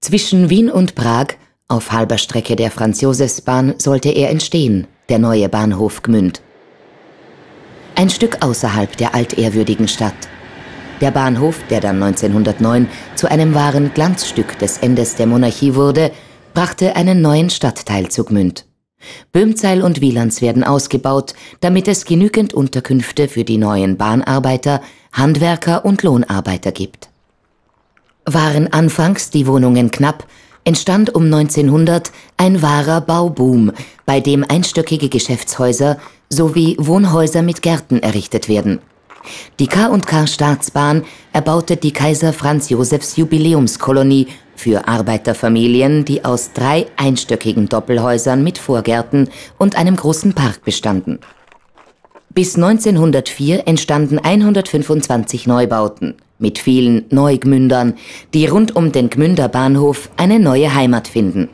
Zwischen Wien und Prag, auf halber Strecke der Franz-Josefs-Bahn, sollte er entstehen, der neue Bahnhof Gmünd. Ein Stück außerhalb der altehrwürdigen Stadt. Der Bahnhof, der dann 1909 zu einem wahren Glanzstück des Endes der Monarchie wurde, brachte einen neuen Stadtteil zu Gmünd. Böhmzeil und Wielands werden ausgebaut, damit es genügend Unterkünfte für die neuen Bahnarbeiter, Handwerker und Lohnarbeiter gibt. Waren anfangs die Wohnungen knapp, entstand um 1900 ein wahrer Bauboom, bei dem einstöckige Geschäftshäuser sowie Wohnhäuser mit Gärten errichtet werden. Die K&K Staatsbahn erbaute die Kaiser Franz Josefs Jubiläumskolonie für Arbeiterfamilien, die aus 3 einstöckigen Doppelhäusern mit Vorgärten und einem großen Park bestanden. Bis 1904 entstanden 125 Neubauten mit vielen Neugmündern, die rund um den Gmünder Bahnhof eine neue Heimat finden.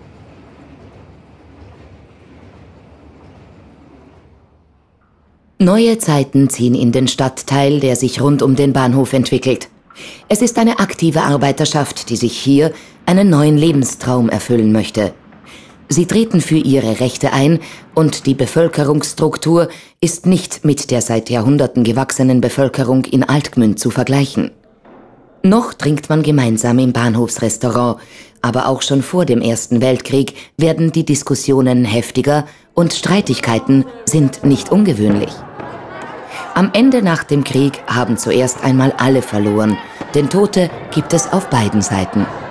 Neue Zeiten ziehen in den Stadtteil, der sich rund um den Bahnhof entwickelt. Es ist eine aktive Arbeiterschaft, die sich hier einen neuen Lebenstraum erfüllen möchte. Sie treten für ihre Rechte ein und die Bevölkerungsstruktur ist nicht mit der seit Jahrhunderten gewachsenen Bevölkerung in Altgmünd zu vergleichen. Noch trinkt man gemeinsam im Bahnhofsrestaurant, aber auch schon vor dem Ersten Weltkrieg werden die Diskussionen heftiger und Streitigkeiten sind nicht ungewöhnlich. Am Ende nach dem Krieg haben zuerst einmal alle verloren, denn Tote gibt es auf beiden Seiten.